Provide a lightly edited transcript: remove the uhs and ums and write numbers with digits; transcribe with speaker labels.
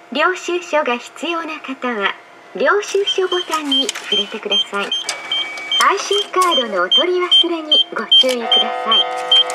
Speaker 1: 領収書が必要な方は領収書ボタンに触れてください。IC カードのお取り忘れにご注意ください。